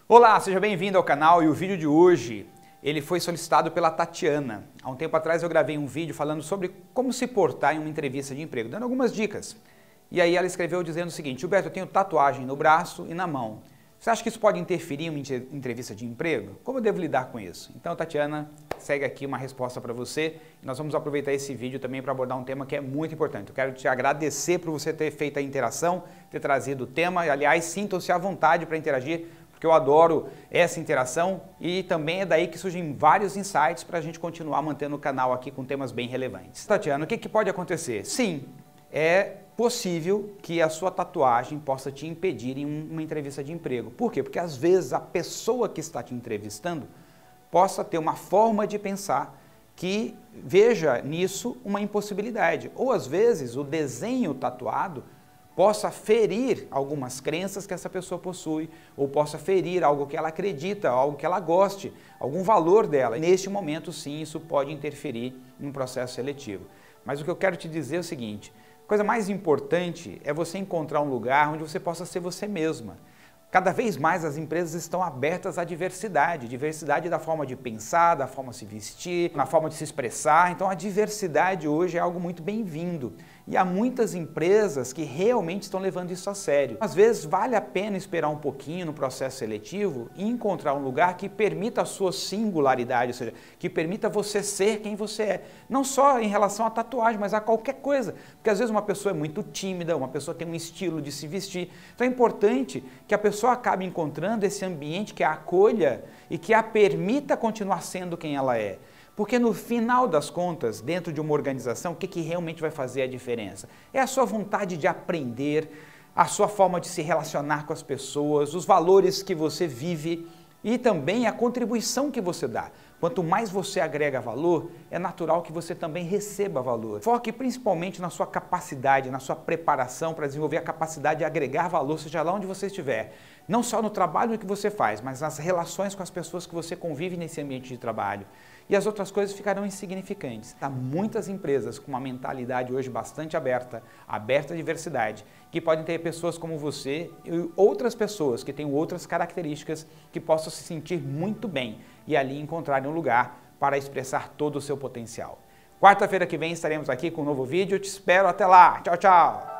Olá, seja bem-vindo ao canal e o vídeo de hoje ele foi solicitado pela Tatiana. Há um tempo atrás eu gravei um vídeo falando sobre como se portar em uma entrevista de emprego, dando algumas dicas. E aí ela escreveu dizendo o seguinte: Gilberto, eu tenho tatuagem no braço e na mão. Você acha que isso pode interferir em uma entrevista de emprego? Como eu devo lidar com isso? Então, Tatiana, segue aqui uma resposta para você. Nós vamos aproveitar esse vídeo também para abordar um tema que é muito importante. Eu quero te agradecer por você ter feito a interação, ter trazido o tema. Aliás, sintam-se à vontade para interagir, porque eu adoro essa interação e também é daí que surgem vários insights para a gente continuar mantendo o canal aqui com temas bem relevantes. Tatiana, o que pode acontecer? Sim, é possível que a sua tatuagem possa te impedir em uma entrevista de emprego. Por quê? Porque às vezes a pessoa que está te entrevistando possa ter uma forma de pensar que veja nisso uma impossibilidade. Ou às vezes o desenho tatuado possa ferir algumas crenças que essa pessoa possui, ou possa ferir algo que ela acredita, algo que ela goste, algum valor dela. E neste momento, sim, isso pode interferir em um processo seletivo. Mas o que eu quero te dizer é o seguinte: a coisa mais importante é você encontrar um lugar onde você possa ser você mesma. Cada vez mais as empresas estão abertas à diversidade, diversidade da forma de pensar, da forma de se vestir, na forma de se expressar. Então a diversidade hoje é algo muito bem-vindo. E há muitas empresas que realmente estão levando isso a sério. Às vezes vale a pena esperar um pouquinho no processo seletivo e encontrar um lugar que permita a sua singularidade, ou seja, que permita você ser quem você é. Não só em relação à tatuagem, mas a qualquer coisa. Porque às vezes uma pessoa é muito tímida, uma pessoa tem um estilo de se vestir. Então é importante que a pessoa acabe encontrando esse ambiente que a acolha e que a permita continuar sendo quem ela é. Porque no final das contas, dentro de uma organização, o que realmente vai fazer a diferença? É a sua vontade de aprender, a sua forma de se relacionar com as pessoas, os valores que você vive e também a contribuição que você dá. Quanto mais você agrega valor, é natural que você também receba valor. Foque principalmente na sua capacidade, na sua preparação para desenvolver a capacidade de agregar valor, seja lá onde você estiver. Não só no trabalho que você faz, mas nas relações com as pessoas que você convive nesse ambiente de trabalho. E as outras coisas ficarão insignificantes. Há muitas empresas com uma mentalidade hoje bastante aberta, aberta à diversidade, que podem ter pessoas como você e outras pessoas que tenham outras características que possam se sentir muito bem e ali encontrarem um lugar para expressar todo o seu potencial. Quarta-feira que vem estaremos aqui com um novo vídeo. Eu te espero até lá. Tchau, tchau!